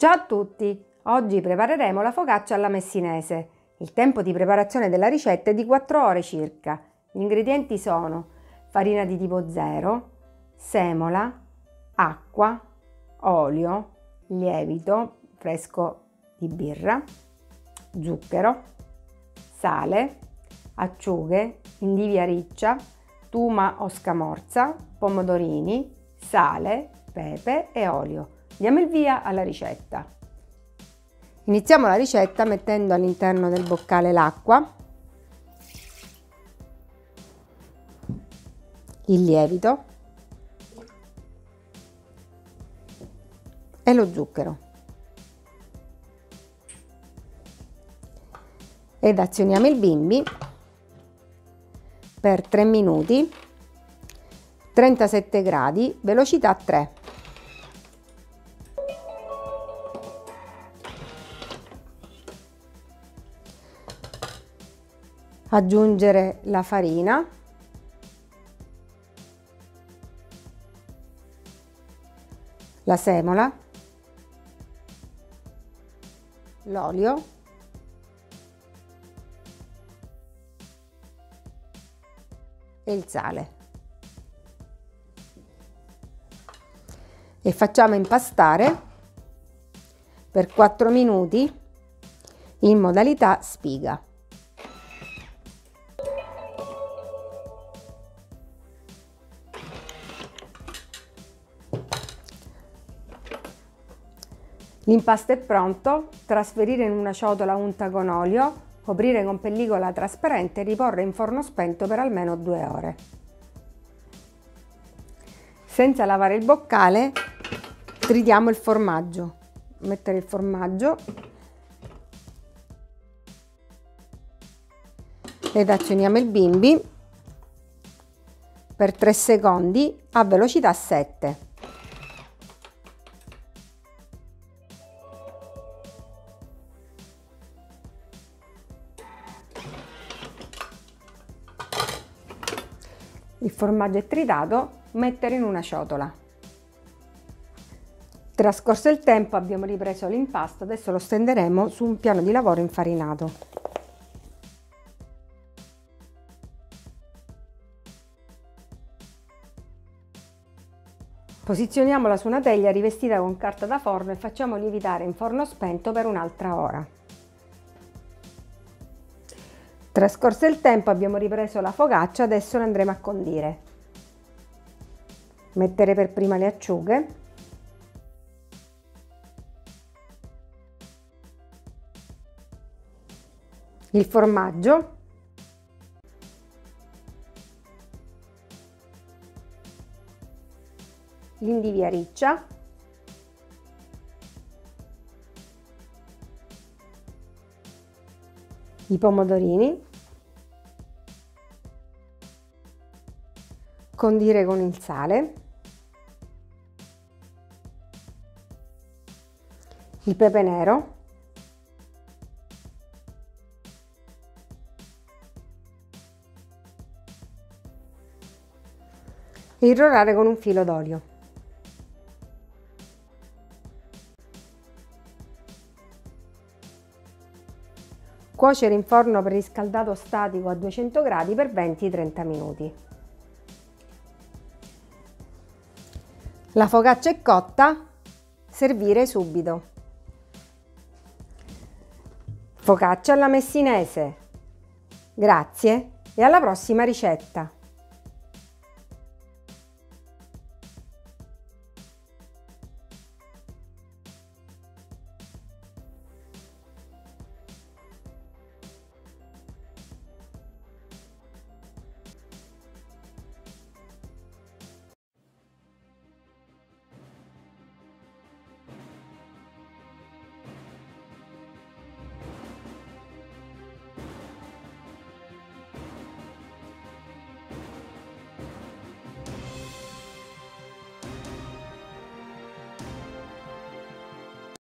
Ciao a tutti! Oggi prepareremo la focaccia alla messinese. Il tempo di preparazione della ricetta è di 4 ore circa. Gli ingredienti sono farina di tipo 0, semola, acqua, olio, lievito fresco di birra, zucchero, sale, acciughe, indivia riccia, tuma o scamorza, pomodorini, sale, pepe e olio. Diamo il via alla ricetta. Iniziamo la ricetta mettendo all'interno del boccale l'acqua, il lievito e lo zucchero ed azioniamo il bimbi per 3 minuti, 37 gradi, velocità 3. Aggiungere la farina, la semola, l'olio e il sale e facciamo impastare per 4 minuti in modalità spiga. L'impasto è pronto, trasferire in una ciotola unta con olio, coprire con pellicola trasparente e riporre in forno spento per almeno 2 ore. Senza lavare il boccale, tritiamo il formaggio. Mettere il formaggio ed azioniamo il bimbi per 3 secondi a velocità 7. Il formaggio è tritato, mettere in una ciotola. Trascorso il tempo abbiamo ripreso l'impasto, adesso lo stenderemo su un piano di lavoro infarinato. Posizioniamola su una teglia rivestita con carta da forno e facciamo lievitare in forno spento per un'altra ora. Trascorso il tempo abbiamo ripreso la focaccia, adesso la andremo a condire. Mettere per prima le acciughe, il formaggio, l'indivia riccia, i pomodorini, condire con il sale, il pepe nero, e irrorare con un filo d'olio. Cuocere in forno preriscaldato statico a 200 gradi per 20-30 minuti. La focaccia è cotta, servire subito. Focaccia alla messinese. Grazie e alla prossima ricetta!